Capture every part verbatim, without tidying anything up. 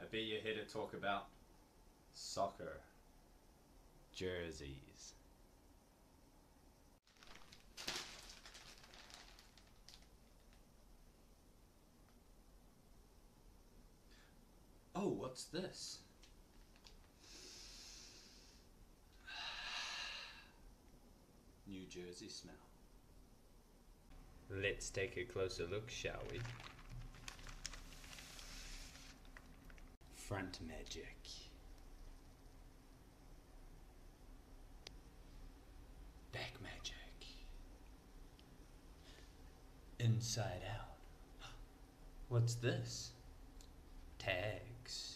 bet you're here to talk about soccer jerseys. Oh, what's this? New Jersey smell. Let's take a closer look, shall we? Front magic. Back magic. Inside out. What's this? Tags.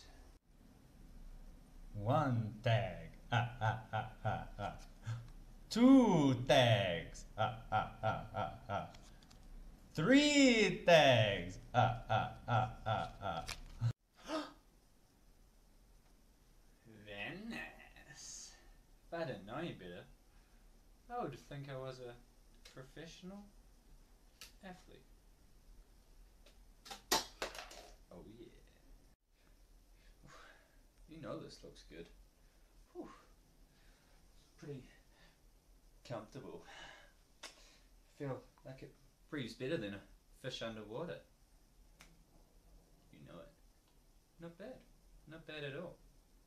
One tag. Ah, ah, ah, ah, ah. Two tags. Ah, ah, ah, ah, ah. Three tags. Ah, ah, ah, ah, ah. Very nice. If I didn't know any better, I would think I was a professional athlete. Oh yeah. You know this looks good. Whew. Pretty comfortable. Feel like it breathes better than a fish underwater. You know it. Not bad. Not bad at all.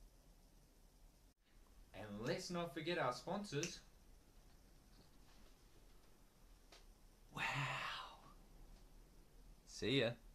And let's not forget our sponsors. Wow. See ya.